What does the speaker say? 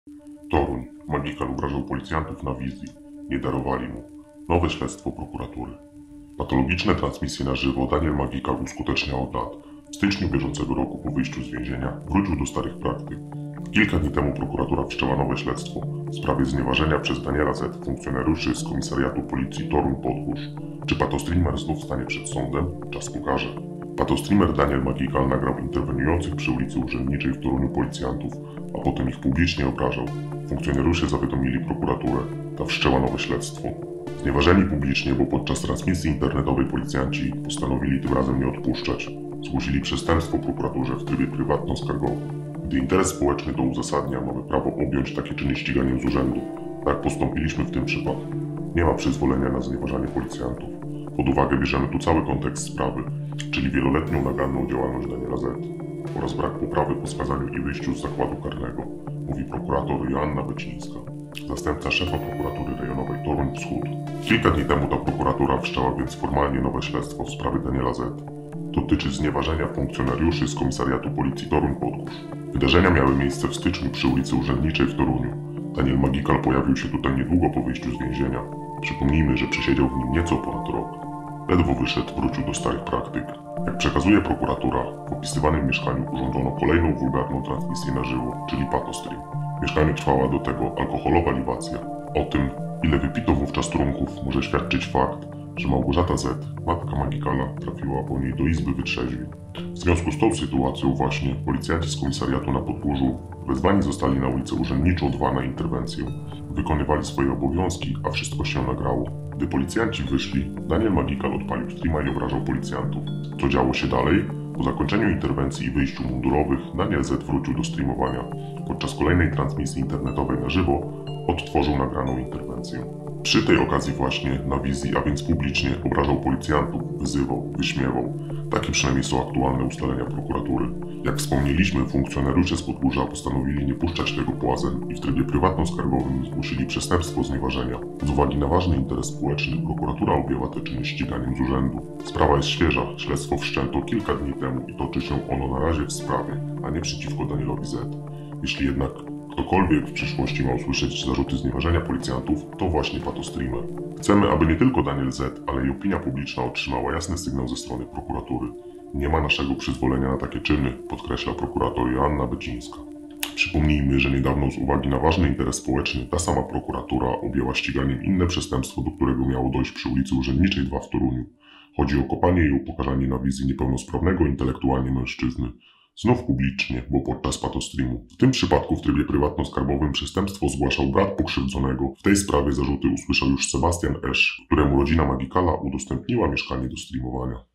Toruń. Magikal obrażał policjantów na wizji. Nie darowali mu. Nowe śledztwo prokuratury. Patologiczne transmisje na żywo Daniel Magikal uskuteczniał od lat. W styczniu bieżącego roku po wyjściu z więzienia wrócił do starych praktyk. Kilka dni temu prokuratura wszczęła nowe śledztwo w sprawie znieważenia przez Daniela Z. funkcjonariuszy z komisariatu policji Toruń-Podgórz. Czy patostreamer znów stanie przed sądem? Czas pokaże. Patostreamer Daniel Magikal nagrał interweniujących przy ulicy Urzędniczej w Toruniu policjantów, a potem ich publicznie obrażał. Funkcjonariusze zawiadomili prokuraturę, ta wszczęła nowe śledztwo. Znieważeni publicznie, bo podczas transmisji internetowej policjanci postanowili tym razem nie odpuszczać. Zgłosili przestępstwo prokuraturze w trybie prywatno-skargowym. Gdy interes społeczny to uzasadnia, mamy prawo objąć takie czyny ściganiem z urzędu. Tak postąpiliśmy w tym przypadku. Nie ma przyzwolenia na znieważanie policjantów. Pod uwagę bierzemy tu cały kontekst sprawy, czyli wieloletnią naganną działalność Daniela Z. oraz brak poprawy po skazaniu i wyjściu z zakładu karnego, mówi prokurator Joanna Becińska, zastępca szefa prokuratury rejonowej Toruń Wschód. Kilka dni temu ta prokuratura wszczęła więc formalnie nowe śledztwo w sprawie Daniela Z. Dotyczy znieważenia funkcjonariuszy z komisariatu policji Toruń-Podgórz. Wydarzenia miały miejsce w styczniu przy ulicy Urzędniczej w Toruniu. Daniel Magikal pojawił się tutaj niedługo po wyjściu z więzienia. Przypomnijmy, że przesiedział w nim nieco ponad rok. Ledwo wyszedł, wrócił do starych praktyk. Jak przekazuje prokuratura, w opisywanym mieszkaniu urządzono kolejną wulgarną transmisję na żywo, czyli patostream. W mieszkaniu trwała do tego alkoholowa libacja. O tym, ile wypito wówczas trunków, może świadczyć fakt, że Małgorzata Z., matka Magikala, trafiła po niej do izby wytrzeźwień. W związku z tą sytuacją właśnie policjanci z komisariatu na Podgórzu wezwani zostali na ulicę Urzędniczą 2 na interwencję. Wykonywali swoje obowiązki, a wszystko się nagrało. Gdy policjanci wyszli, Daniel Magikal odpalił streama i obrażał policjantów. Co działo się dalej? Po zakończeniu interwencji i wyjściu mundurowych, Daniel Z. wrócił do streamowania. Podczas kolejnej transmisji internetowej na żywo odtworzył nagraną interwencję. Przy tej okazji właśnie na wizji, a więc publicznie, obrażał policjantów, wyzywał, wyśmiewał. Takie przynajmniej są aktualne ustalenia prokuratury. Jak wspomnieliśmy, funkcjonariusze z Podgórza postanowili nie puszczać tego płazem i w trybie prywatno-skargowym zgłosili przestępstwo znieważenia. Z uwagi na ważny interes społeczny prokuratura objęła te czyny ściganiem z urzędu. Sprawa jest świeża, śledztwo wszczęto kilka dni temu i toczy się ono na razie w sprawie, a nie przeciwko Danielowi Z. Jeśli jednak ktokolwiek w przyszłości ma usłyszeć zarzuty znieważenia policjantów, to właśnie patostreamer. Chcemy, aby nie tylko Daniel Z., ale i opinia publiczna otrzymała jasny sygnał ze strony prokuratury. Nie ma naszego przyzwolenia na takie czyny, podkreśla prokurator Joanna Becińska. Przypomnijmy, że niedawno z uwagi na ważny interes społeczny ta sama prokuratura objęła ściganiem inne przestępstwo, do którego miało dojść przy ulicy Urzędniczej 2 w Toruniu. Chodzi o kopanie i upokarzanie na wizji niepełnosprawnego intelektualnie mężczyzny. Znów publicznie, bo podczas patostreamu. W tym przypadku w trybie prywatno-skarbowym przestępstwo zgłaszał brat pokrzywdzonego. W tej sprawie zarzuty usłyszał już Sebastian Esz, któremu rodzina Magikala udostępniła mieszkanie do streamowania.